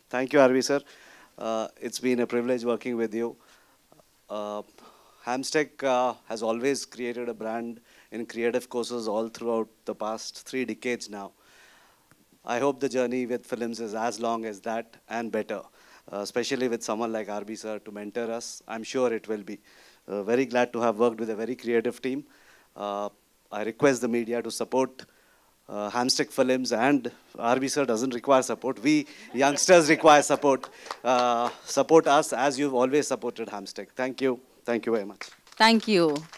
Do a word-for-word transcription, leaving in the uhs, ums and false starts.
Thank you, R V sir. Uh, it's been a privilege working with you. Uh, Hamstech uh, has always created a brand in creative courses all throughout the past three decades now. I hope the journey with films is as long as that and better, uh, especially with someone like R B sir to mentor us. I'm sure it will be. Uh, very glad to have worked with a very creative team. Uh, I request the media to support uh, Hamstech Films, and R B sir doesn't require support. We youngsters require support. Uh, support us as you've always supported Hamstech. Thank you. Thank you very much. Thank you.